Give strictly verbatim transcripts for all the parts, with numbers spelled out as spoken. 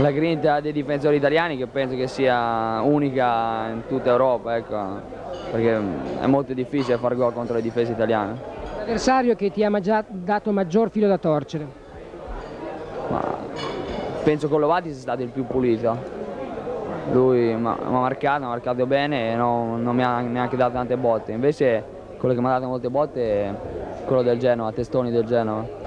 la grinta dei difensori italiani, che penso che sia unica in tutta Europa, ecco, perché è molto difficile far gol contro le difese italiane. L'avversario che ti ha già dato maggior filo da torcere? Ma penso che Lovati sia stato il più pulito. Lui mi ha marcato, mi ha marcato bene e non, non mi ha neanche dato tante botte. Invece quello che mi ha dato molte botte è quello del Genoa, Testoni del Genoa.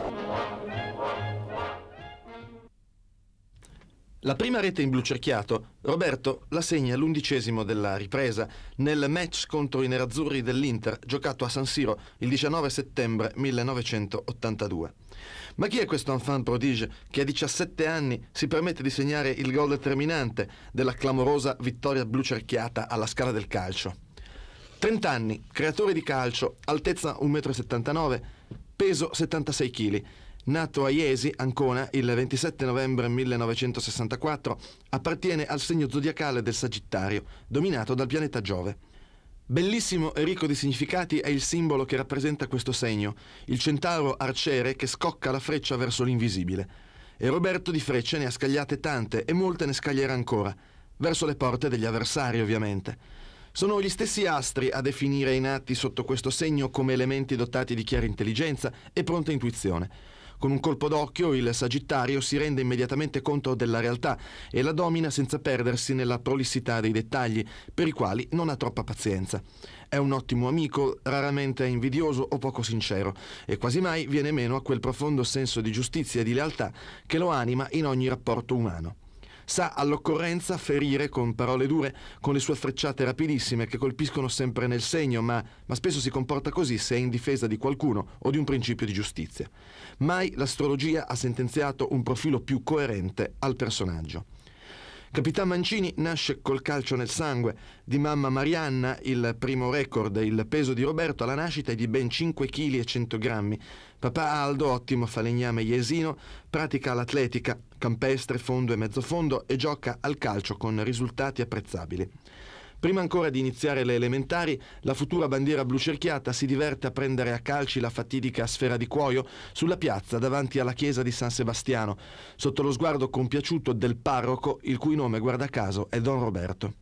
La prima rete in blu cerchiato, Roberto la segna all'undicesimo della ripresa nel match contro i nerazzurri dell'Inter, giocato a San Siro il diciannove settembre millenovecentottantadue. Ma chi è questo enfant prodige che a diciassette anni si permette di segnare il gol determinante della clamorosa vittoria blu cerchiata alla Scala del Calcio? trenta anni, creatore di calcio, altezza uno virgola settantanove metri, peso settantasei chili. Nato a Jesi, Ancona, il ventisette novembre millenovecentosessantaquattro, appartiene al segno zodiacale del Sagittario, dominato dal pianeta Giove. Bellissimo e ricco di significati è il simbolo che rappresenta questo segno, il centauro arciere che scocca la freccia verso l'invisibile. E Roberto di frecce ne ha scagliate tante e molte ne scaglierà ancora, verso le porte degli avversari ovviamente. Sono gli stessi astri a definire i nati sotto questo segno come elementi dotati di chiara intelligenza e pronta intuizione. Con un colpo d'occhio il Sagittario si rende immediatamente conto della realtà e la domina senza perdersi nella prolissità dei dettagli, per i quali non ha troppa pazienza. È un ottimo amico, raramente è invidioso o poco sincero, e quasi mai viene meno a quel profondo senso di giustizia e di lealtà che lo anima in ogni rapporto umano. Sa all'occorrenza ferire con parole dure, con le sue frecciate rapidissime che colpiscono sempre nel segno, ma, ma spesso si comporta così se è in difesa di qualcuno o di un principio di giustizia. Mai l'astrologia ha sentenziato un profilo più coerente al personaggio. Capitan Mancini nasce col calcio nel sangue. Di mamma Marianna il primo record, il peso di Roberto alla nascita è di ben cinque chili e cento grammi. Papà Aldo, ottimo falegname jesino, pratica l'atletica, campestre, fondo e mezzofondo e gioca al calcio con risultati apprezzabili. Prima ancora di iniziare le elementari, la futura bandiera blu cerchiata si diverte a prendere a calci la fatidica sfera di cuoio sulla piazza davanti alla chiesa di San Sebastiano, sotto lo sguardo compiaciuto del parroco, il cui nome, guarda caso, è Don Roberto.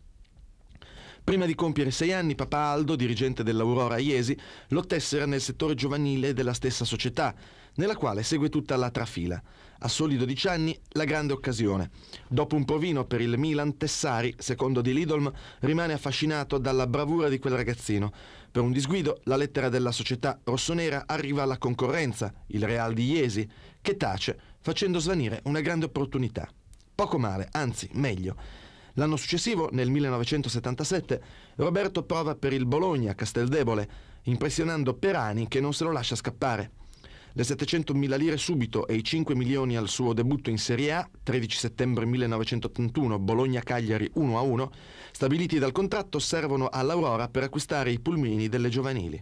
Prima di compiere sei anni, papà Aldo, dirigente dell'Aurora Iesi, lo tessera nel settore giovanile della stessa società, nella quale segue tutta la trafila. A soli dodici anni, la grande occasione. Dopo un provino per il Milan, Tessari, secondo di Lidolm, rimane affascinato dalla bravura di quel ragazzino. Per un disguido, la lettera della società rossonera arriva alla concorrenza, il Real di Iesi, che tace, facendo svanire una grande opportunità. Poco male, anzi, meglio. L'anno successivo, nel millenovecentosettantasette, Roberto prova per il Bologna a Casteldebole, impressionando Perani che non se lo lascia scappare. Le settecentomila lire subito e i cinque milioni al suo debutto in Serie A, tredici settembre millenovecentottantuno, Bologna-Cagliari uno a uno, stabiliti dal contratto servono all'Aurora per acquistare i pulmini delle giovanili.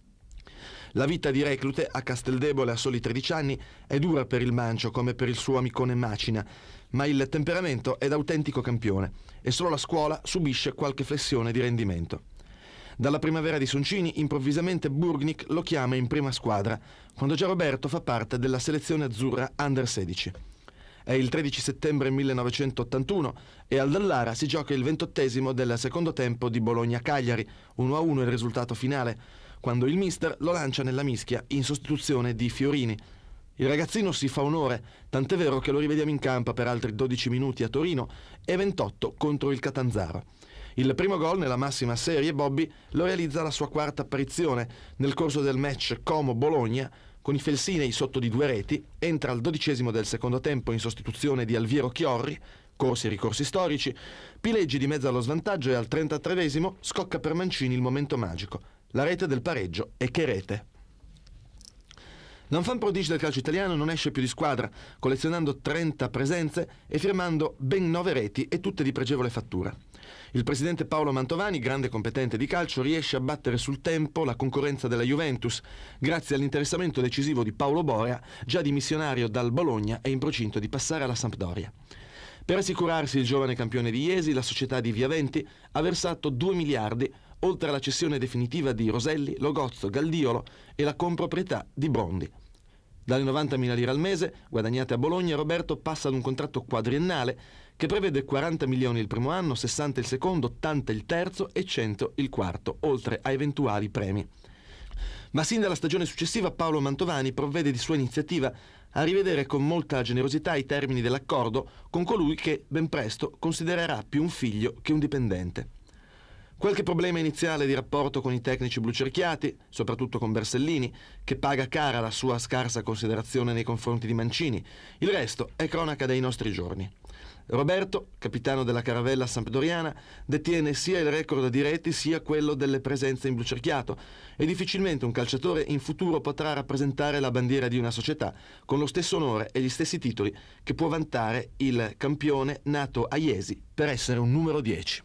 La vita di reclute a Casteldebole a soli tredici anni è dura per il Mancio come per il suo amicone Macina, ma il temperamento è d'autentico campione e solo la scuola subisce qualche flessione di rendimento. Dalla primavera di Soncini, improvvisamente Burgnik lo chiama in prima squadra, quando già Roberto fa parte della selezione azzurra under sedici. È il tredici settembre millenovecentottantuno e al Dallara si gioca il ventottesimo del secondo tempo di Bologna-Cagliari, uno a uno il risultato finale, quando il mister lo lancia nella mischia in sostituzione di Fiorini. Il ragazzino si fa onore, tant'è vero che lo rivediamo in campo per altri dodici minuti a Torino e ventotto contro il Catanzaro. Il primo gol nella massima serie Bobby lo realizza alla sua quarta apparizione nel corso del match Como-Bologna, con i felsinei sotto di due reti, entra al dodicesimo del secondo tempo in sostituzione di Alviero Chiorri, corsi e ricorsi storici, Pileggi di mezzo allo svantaggio e al trentatreesimo scocca per Mancini il momento magico, la rete del pareggio e che rete! L'enfant prodige del calcio italiano non esce più di squadra, collezionando trenta presenze e firmando ben nove reti e tutte di pregevole fattura. Il presidente Paolo Mantovani, grande competente di calcio, riesce a battere sul tempo la concorrenza della Juventus, grazie all'interessamento decisivo di Paolo Borea, già dimissionario dal Bologna e in procinto di passare alla Sampdoria. Per assicurarsi il giovane campione di Iesi, la società di Viaventi ha versato due miliardi, oltre alla cessione definitiva di Roselli, Logozzo, Galdiolo e la comproprietà di Brondi. Dalle novantamila lire al mese guadagnate a Bologna, Roberto passa ad un contratto quadriennale che prevede quaranta milioni il primo anno, sessanta il secondo, ottanta il terzo e cento il quarto, oltre a eventuali premi. Ma sin dalla stagione successiva Paolo Mantovani provvede di sua iniziativa a rivedere con molta generosità i termini dell'accordo con colui che ben presto considererà più un figlio che un dipendente. Qualche problema iniziale di rapporto con i tecnici blucerchiati, soprattutto con Bersellini, che paga cara la sua scarsa considerazione nei confronti di Mancini. Il resto è cronaca dei nostri giorni. Roberto, capitano della caravella sampdoriana, detiene sia il record di reti sia quello delle presenze in blucerchiato e difficilmente un calciatore in futuro potrà rappresentare la bandiera di una società con lo stesso onore e gli stessi titoli che può vantare il campione nato a Iesi per essere un numero dieci.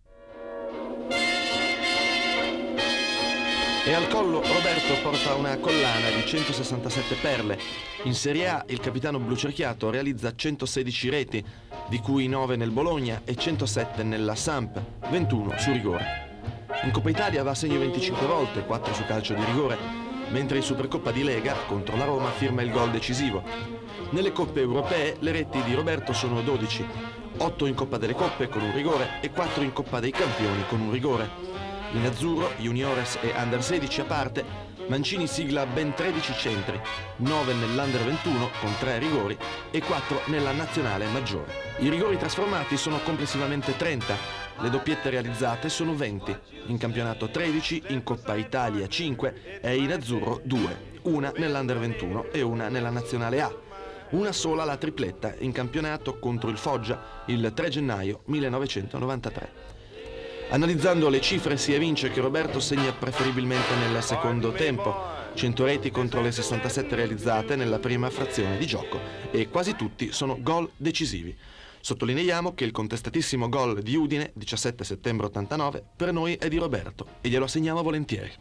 E al collo Roberto porta una collana di centosessantasette perle. In Serie A il capitano blucerchiato realizza centosedici reti, di cui nove nel Bologna e centosette nella Samp, ventuno su rigore. In Coppa Italia va a segno venticinque volte, quattro su calcio di rigore, mentre in Supercoppa di Lega contro la Roma firma il gol decisivo. Nelle coppe europee le reti di Roberto sono dodici, otto in Coppa delle Coppe con un rigore e quattro in Coppa dei Campioni con un rigore. In azzurro, juniores e under sedici a parte, Mancini sigla ben tredici centri, nove nell'under ventuno con tre rigori e quattro nella nazionale maggiore. I rigori trasformati sono complessivamente trenta, le doppiette realizzate sono venti, in campionato tredici, in Coppa Italia cinque e in azzurro due, una nell'under ventuno e una nella nazionale A. Una sola la tripletta in campionato contro il Foggia il tre gennaio millenovecentonovantatré. Analizzando le cifre si evince che Roberto segna preferibilmente nel secondo tempo, cento reti contro le sessantasette realizzate nella prima frazione di gioco e quasi tutti sono gol decisivi. Sottolineiamo che il contestatissimo gol di Udine, diciassette settembre ottantanove, per noi è di Roberto e glielo assegniamo volentieri.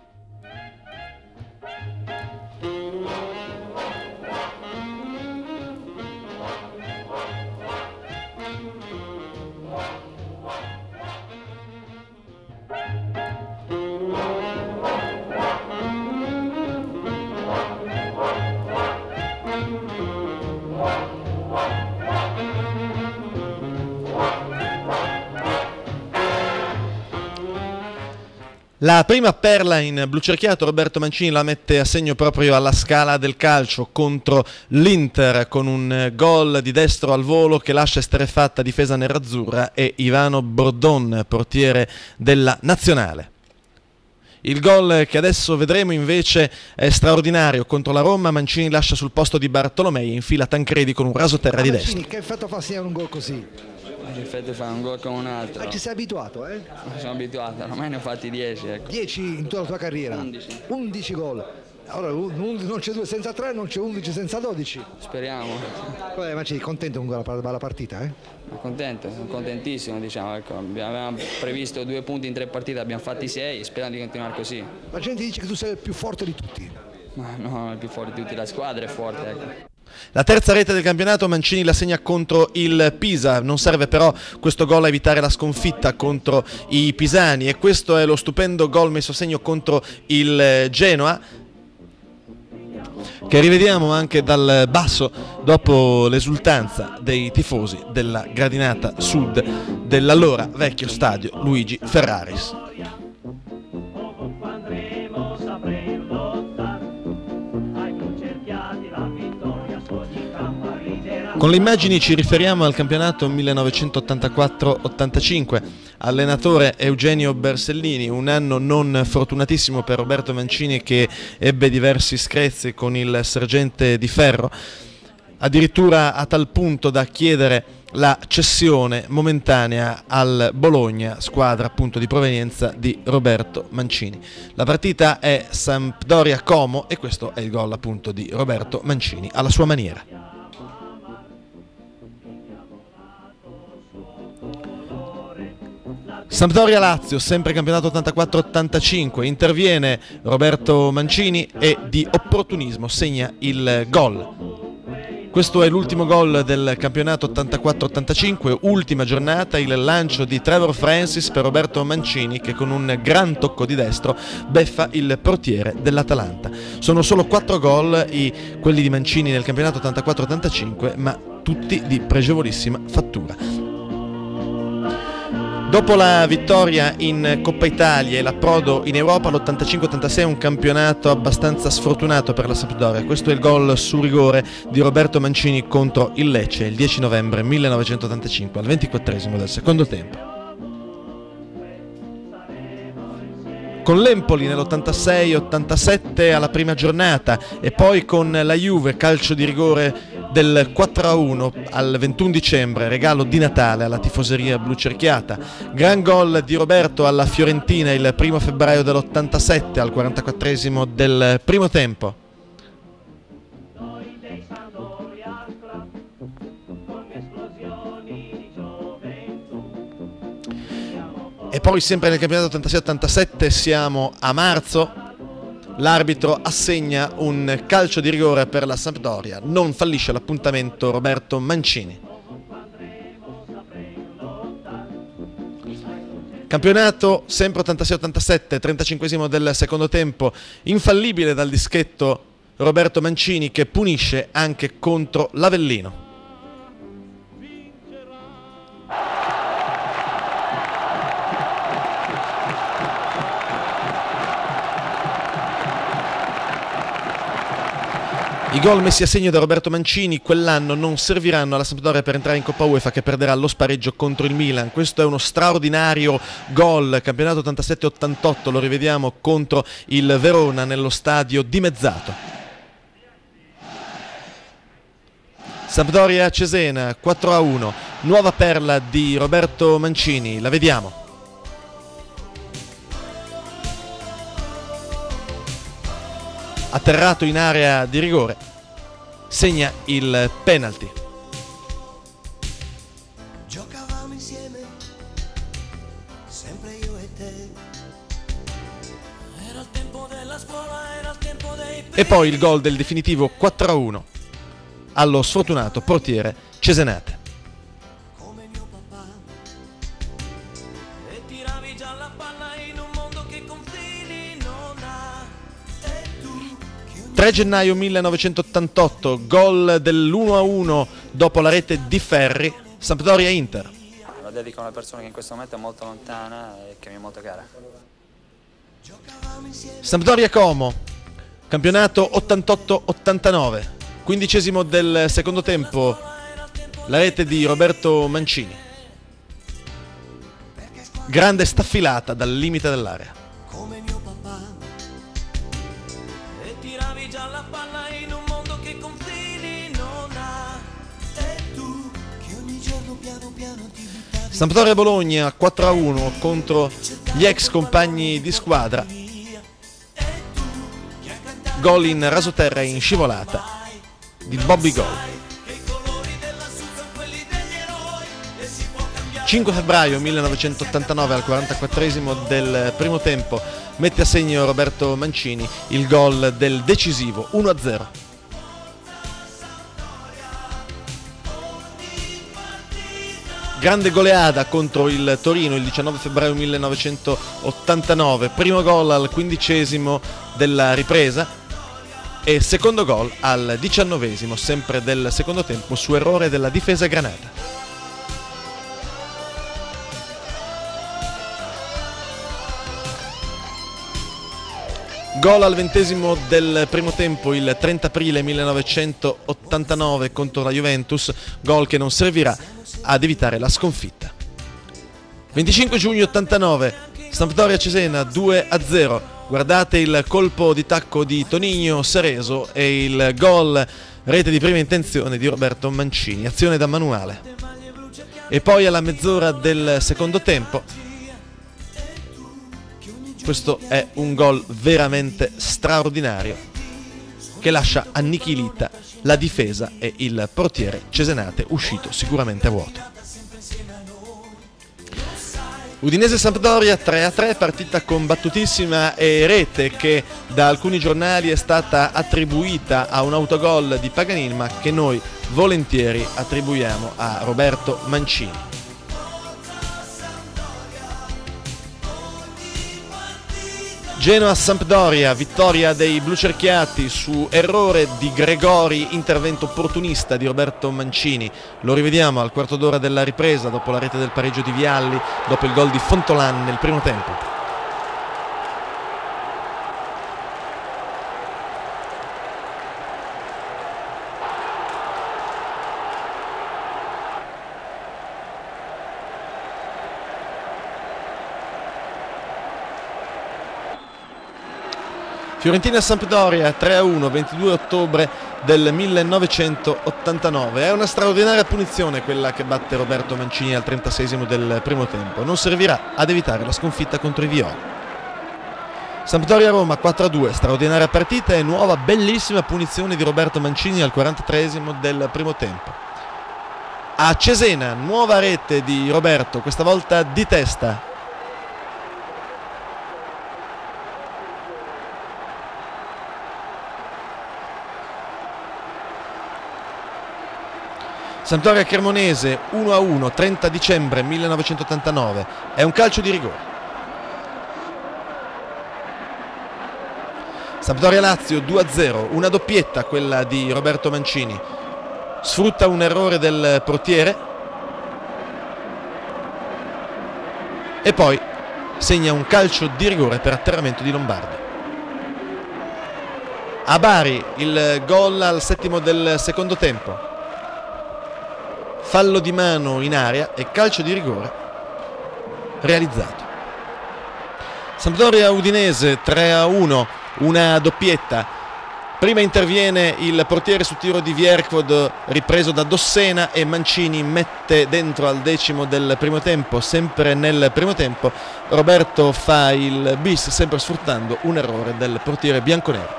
La prima perla in blucerchiato Roberto Mancini la mette a segno proprio alla Scala del Calcio contro l'Inter con un gol di destro al volo che lascia esterrefatta difesa nerazzurra e Ivano Bordon, portiere della nazionale. Il gol che adesso vedremo invece è straordinario contro la Roma. Mancini lascia sul posto di Bartolomei e infila Tancredi con un rasoterra di destro. Mancini, che effetto fa segnare un gol così? L'effetto fa un gol come un altro. Ah, ci sei abituato, eh? Sono abituato, ormai ne ho fatti dieci. Ecco. dieci in tutta la tua carriera? undici. undici gol. Allora non c'è due senza tre, non c'è undici senza dodici. Speriamo. Vabbè, Mancini, contento con la partita, eh? Sono contento, sono contentissimo, diciamo, ecco. Avevamo previsto due punti in tre partite, abbiamo fatti sei, speriamo di continuare così. La gente dice che tu sei il più forte di tutti. Ma no, il più forte di tutti, la squadra è forte, ecco. La terza rete del campionato Mancini la segna contro il Pisa, non serve però questo gol a evitare la sconfitta contro i pisani e questo è lo stupendo gol messo a segno contro il Genoa, che rivediamo anche dal basso dopo l'esultanza dei tifosi della gradinata sud dell'allora vecchio stadio Luigi Ferraris. Con le immagini ci riferiamo al campionato millenovecentottantaquattro ottantacinque, allenatore Eugenio Bersellini, un anno non fortunatissimo per Roberto Mancini che ebbe diversi screzi con il sergente di ferro, addirittura a tal punto da chiedere la cessione momentanea al Bologna, squadra appunto di provenienza di Roberto Mancini. La partita è Sampdoria-Como e questo è il gol appunto di Roberto Mancini alla sua maniera. Sampdoria-Lazio, sempre campionato ottantaquattro ottantacinque, interviene Roberto Mancini e di opportunismo segna il gol. Questo è l'ultimo gol del campionato ottantaquattro ottantacinque, ultima giornata, il lancio di Trevor Francis per Roberto Mancini che con un gran tocco di destro beffa il portiere dell'Atalanta. Sono solo quattro gol i, quelli di Mancini nel campionato ottantaquattro ottantacinque, ma tutti di pregevolissima fattura. Dopo la vittoria in Coppa Italia e l'approdo in Europa, l'ottantacinque ottantasei è un campionato abbastanza sfortunato per la Sampdoria. Questo è il gol su rigore di Roberto Mancini contro il Lecce il dieci novembre millenovecentottantacinque al ventiquattresimo del secondo tempo. Con l'Empoli nell'ottantasei ottantasette alla prima giornata e poi con la Juve calcio di rigore del quattro a uno al ventuno dicembre, regalo di Natale alla tifoseria blucerchiata. Gran gol di Roberto alla Fiorentina il primo febbraio dell'ottantasette al quarantaquattresimo del primo tempo. E poi sempre nel campionato ottantasei ottantasette siamo a marzo, l'arbitro assegna un calcio di rigore per la Sampdoria, non fallisce l'appuntamento Roberto Mancini. Campionato sempre ottantasei ottantasette, trentacinquesimo del secondo tempo, infallibile dal dischetto Roberto Mancini che punisce anche contro l'Avellino. I gol messi a segno da Roberto Mancini quell'anno non serviranno alla Sampdoria per entrare in Coppa UEFA, che perderà lo spareggio contro il Milan. Questo è uno straordinario gol, campionato ottantasette ottantotto, lo rivediamo contro il Verona nello stadio dimezzato. Sampdoria Cesena quattro a uno, nuova perla di Roberto Mancini, la vediamo. Atterrato in area di rigore, segna il penalty. Giocavamo insieme, sempre io e te. Era il tempo della scuola, era il tempo dei... E poi il gol del definitivo quattro a uno allo sfortunato portiere Cesenate. Come mio papà. E tiravi già la palla in un mondo che confini non ha. E tu tre gennaio millenovecentottantotto, gol dell'uno a uno dopo la rete di Ferri, Sampdoria-Inter. Lo dedico a una persona che in questo momento è molto lontana e che mi è molto cara. Sampdoria-Como, campionato ottantotto ottantanove, quindicesimo del secondo tempo, la rete di Roberto Mancini. Grande staffilata dal limite dell'area. come mio papà. E tiravi già la palla in un mondo che confini non ha. E tu che ogni giorno piano piano ti buttavi. Sampdoria-Bologna quattro a uno contro gli ex compagni di squadra. Gol in rasoterra e in scivolata di Bobby Gol. cinque febbraio millenovecentottantanove al quarantaquattresimo del primo tempo mette a segno Roberto Mancini il gol del decisivo uno a zero. Grande goleada contro il Torino il diciannove febbraio millenovecentottantanove, primo gol al quindicesimo della ripresa e secondo gol al diciannovesimo, sempre del secondo tempo, su errore della difesa granata. Gol al ventesimo del primo tempo il trenta aprile millenovecentottantanove contro la Juventus, gol che non servirà ad evitare la sconfitta. venticinque giugno ottantanove, Sampdoria Cesena due a zero. Guardate il colpo di tacco di Toninho Cerezo e il gol rete di prima intenzione di Roberto Mancini, azione da manuale. E poi alla mezz'ora del secondo tempo, questo è un gol veramente straordinario che lascia annichilita la difesa e il portiere Cesenate, uscito sicuramente a vuoto. Udinese-Sampdoria tre a tre, partita combattutissima e rete che da alcuni giornali è stata attribuita a un autogol di Paganin, ma che noi volentieri attribuiamo a Roberto Mancini. Genoa-Sampdoria, vittoria dei blucerchiati su errore di Gregori, intervento opportunista di Roberto Mancini. Lo rivediamo al quarto d'ora della ripresa, dopo la rete del pareggio di Vialli, dopo il gol di Fontolan nel primo tempo. Fiorentina-Sampdoria tre a uno, ventidue ottobre del millenovecentottantanove. È una straordinaria punizione quella che batte Roberto Mancini al trentaseiesimo del primo tempo. Non servirà ad evitare la sconfitta contro i Viola. Sampdoria-Roma quattro a due, straordinaria partita e nuova bellissima punizione di Roberto Mancini al quarantatreesimo del primo tempo. A Cesena, nuova rete di Roberto, questa volta di testa. Sampdoria Cremonese uno a uno, trenta dicembre millenovecentottantanove. È un calcio di rigore. Sampdoria Lazio due a zero, una doppietta quella di Roberto Mancini. Sfrutta un errore del portiere e poi segna un calcio di rigore per atterramento di Lombardi. A Bari il gol al settimo del secondo tempo. Fallo di mano in area e calcio di rigore realizzato. Sampdoria Udinese tre a uno, una doppietta. Prima interviene il portiere su tiro di Vierchod, ripreso da Dossena, e Mancini mette dentro al decimo del primo tempo. Sempre nel primo tempo Roberto fa il bis, sempre sfruttando un errore del portiere bianconero.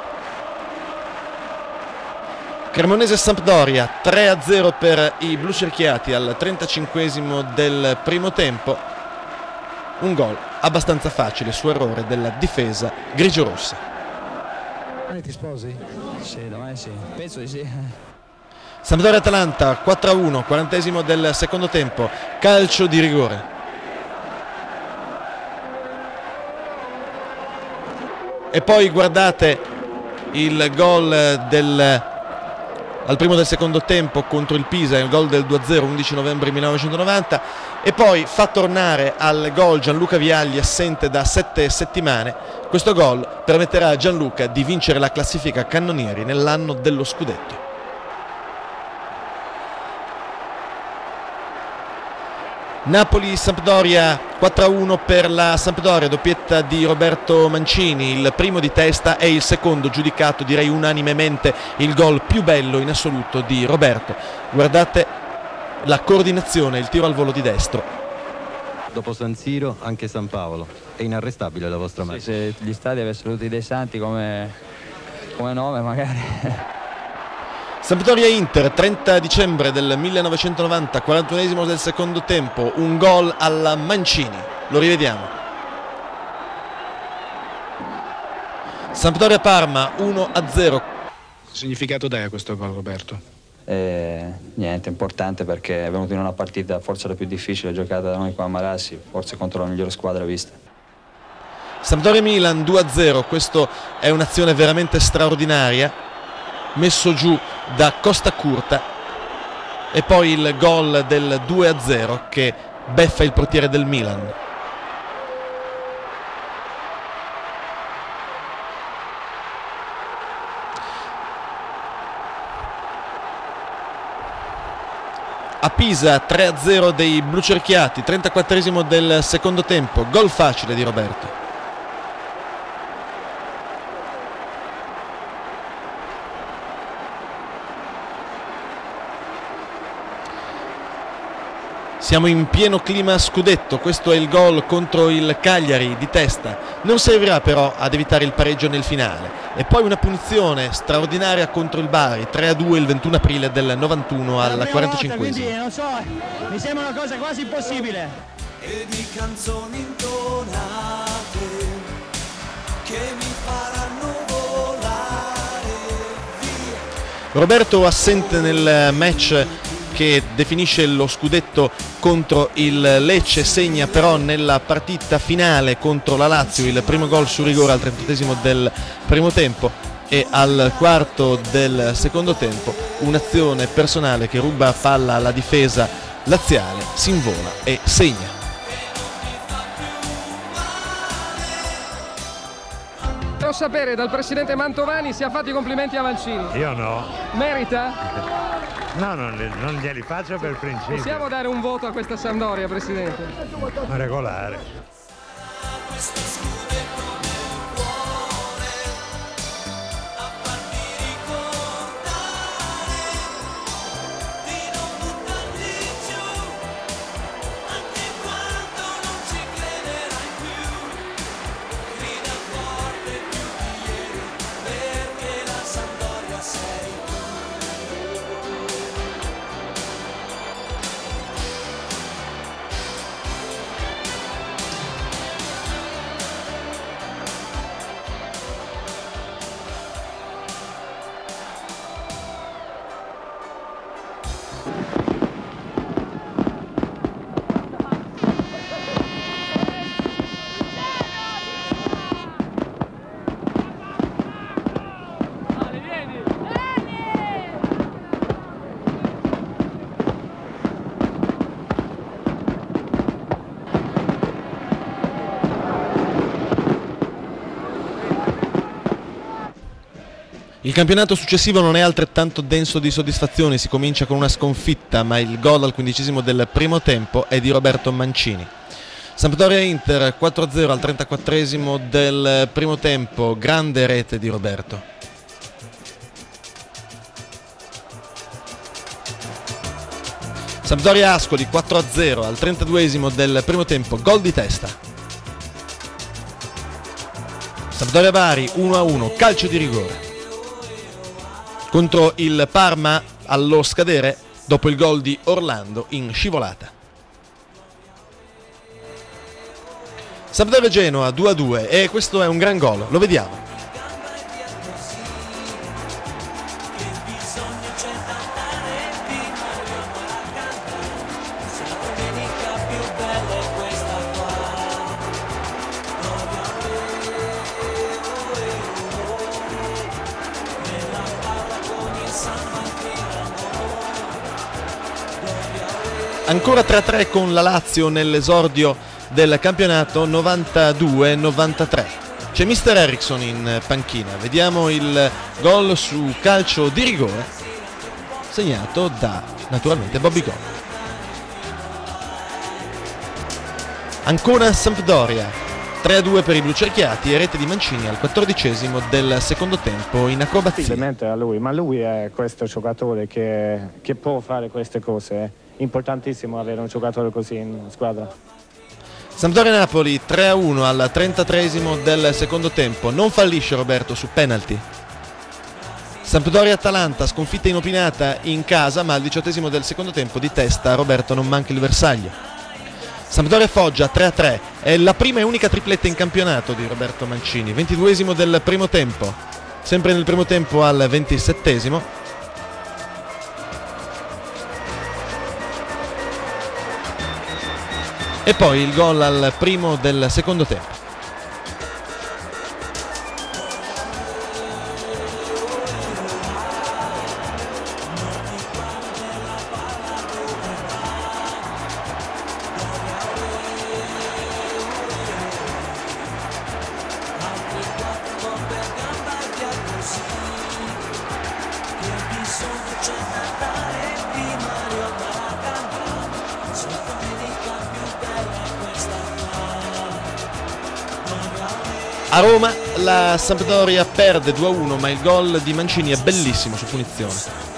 Cremonese-Sampdoria tre a zero per i blucerchiati al trentacinquesimo del primo tempo. Un gol abbastanza facile su errore della difesa grigiorossa. Domani ti sposi? Sì, domani sì, penso di sì. Sampdoria-Atalanta quattro a uno, quarantesimo del secondo tempo, calcio di rigore. E poi guardate il gol del al primo del secondo tempo contro il Pisa, il gol del due a zero, undici novembre millenovecentonovanta, e poi fa tornare al gol Gianluca Vialli, assente da sette settimane. Questo gol permetterà a Gianluca di vincere la classifica cannonieri nell'anno dello scudetto. Napoli-Sampdoria quattro a uno per la Sampdoria, doppietta di Roberto Mancini, il primo di testa e il secondo giudicato direi unanimemente il gol più bello in assoluto di Roberto. Guardate la coordinazione, il tiro al volo di destro. Dopo San Siro anche San Paolo, è inarrestabile la vostra macchina. Sì, se gli stadi avessero tutti dei santi come, come nome magari. Sampdoria-Inter, trenta dicembre del millenovecentonovanta, quarantunesimo del secondo tempo, un gol alla Mancini, lo rivediamo. Sampdoria-Parma uno a zero. Che significato dai a questo gol, Roberto? E, niente, importante perché è venuto in una partita forse la più difficile giocata da noi qua a Marassi, forse contro la migliore squadra vista. Sampdoria-Milan due a zero, questa è un'azione veramente straordinaria, messo giù da Costa Curta, e poi il gol del due a zero che beffa il portiere del Milan. A Pisa tre a zero dei blucerchiati, trentaquattresimo del secondo tempo, gol facile di Roberto. Siamo in pieno clima scudetto, questo è il gol contro il Cagliari di testa, non servirà però ad evitare il pareggio nel finale. E poi una punizione straordinaria contro il Bari, tre a due il ventuno aprile del novantuno al quarantacinquesimo. Quindi non so, mi sembra una cosa quasi impossibile. e di canzoni intonate che mi faranno volare via. Roberto assente nel match che definisce lo scudetto contro il Lecce, segna però nella partita finale contro la Lazio il primo gol su rigore al trentottesimo del primo tempo e al quarto del secondo tempo un'azione personale che ruba palla alla difesa laziale, si invola e segna. Devo sapere dal presidente Mantovani se ha fatto i complimenti a Mancini. Io no. Merita? No, non, non glieli faccio per principio. Possiamo dare un voto a questa Sampdoria, presidente? Regolare. Il campionato successivo non è altrettanto denso di soddisfazioni, si comincia con una sconfitta, ma il gol al quindicesimo del primo tempo è di Roberto Mancini. Sampdoria-Inter quattro a zero al trentaquattresimo del primo tempo, grande rete di Roberto. Sampdoria-Ascoli quattro a zero al trentaduesimo del primo tempo, gol di testa. Sampdoria-Bari uno a uno, calcio di rigore. Contro il Parma allo scadere dopo il gol di Orlando in scivolata. Sampdoria-Genoa due a due e questo è un gran gol, lo vediamo. Ancora tre a tre con la Lazio nell'esordio del campionato novantadue novantatré. C'è mister Eriksson in panchina. Vediamo il gol su calcio di rigore segnato da naturalmente Bobby Gol. Ancora Sampdoria tre a due per i blucerchiati e rete di Mancini al quattordicesimo del secondo tempo in acrobazia. Complimenti a lui, ma lui è questo giocatore che, che può fare queste cose. Importantissimo avere un giocatore così in squadra. Sampdoria-Napoli tre a uno al trentatreesimo del secondo tempo, non fallisce Roberto su penalty. Sampdoria-Atalanta, sconfitta inopinata in casa, ma al diciottesimo del secondo tempo di testa Roberto non manca il bersaglio. Sampdoria-Foggia tre a tre, è la prima e unica tripletta in campionato di Roberto Mancini, ventiduesimo del primo tempo, sempre nel primo tempo al ventisettesimo. E poi il gol al primo del secondo tempo. A Roma la Sampdoria perde due a uno, ma il gol di Mancini è bellissimo su punizione.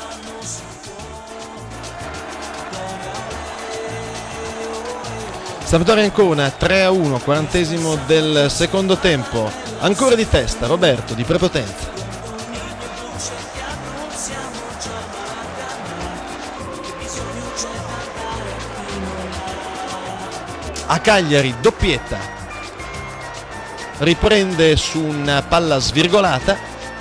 Sampdoria Ancona tre a uno, quarantesimo del secondo tempo, ancora di testa Roberto di prepotenza. A Cagliari doppietta, riprende su una palla svirgolata,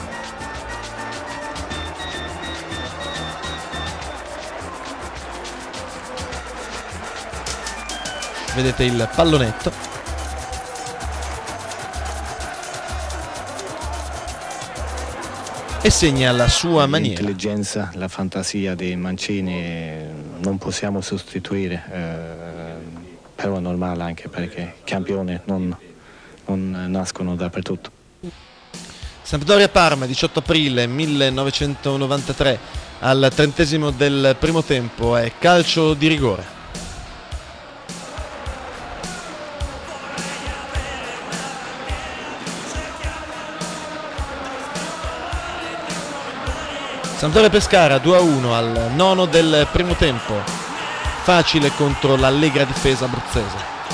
vedete il pallonetto, e segna la sua maniera. L'intelligenza, la fantasia di Mancini non possiamo sostituire, eh, però è normale anche perché campioni non, non nascono dappertutto. Sampdoria-Parma, diciotto aprile millenovecentonovantatré, al trentesimo del primo tempo, è calcio di rigore. Sampdoria-Pescara due a uno al nono del primo tempo, facile contro l'allegra difesa abruzzese.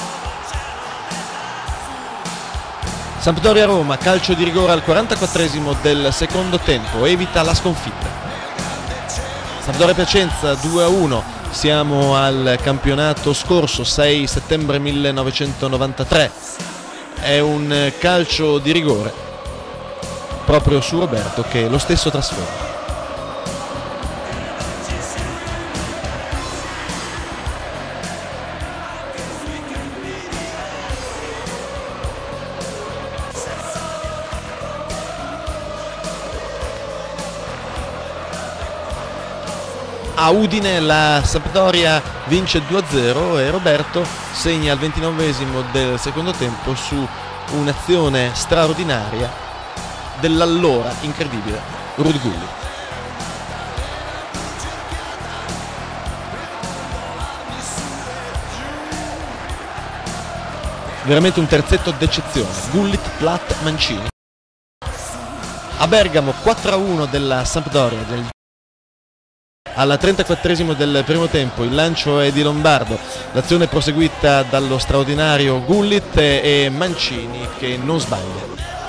Sampdoria-Roma, calcio di rigore al quarantaquattresimo del secondo tempo, evita la sconfitta. Sampdoria-Piacenza due a uno, siamo al campionato scorso, sei settembre millenovecentonovantatré, è un calcio di rigore proprio su Roberto che lo stesso trasforma. A Udine la Sampdoria vince due a zero e Roberto segna al ventinovesimo del secondo tempo su un'azione straordinaria dell'allora incredibile Ruud Gullit. Veramente un terzetto d'eccezione, Gullit, Platt, Mancini. A Bergamo quattro a uno della Sampdoria del Al trentaquattresimo del primo tempo il lancio è di Lombardo, l'azione è proseguita dallo straordinario Gullit e Mancini che non sbaglia.